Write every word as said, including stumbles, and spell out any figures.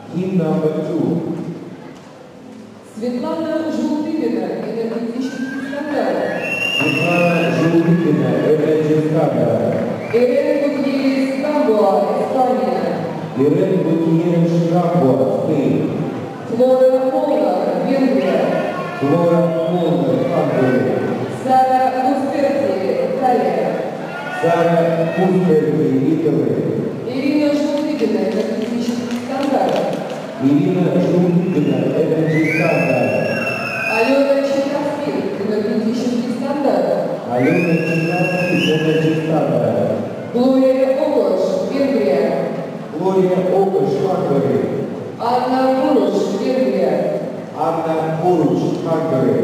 Hymn number two. Светлана Желтыгина, энергетический стандарт. Светлана Желтыгина, Energy Standard. Ирен Гутьеррес Гамбуа, Испания. Ирен Гутьеррес Гамбуа, Spain. Флора Полнар, Венгрия. Флора Полнар, Hungary. Сара Гусперти, Италия. Сара Гусперти, Italy. Ирина Желтыгина, энергетический стандарт. Ирина Желтыгина, Energy Standard. Алена Черновских, энергетический стандарт. Алена Черновских, Energy Standard. Глория Окош, Венгрия. Глория Окош, Hungary. Анна Буруш, Венгрия. Anna Buruc, Hungary.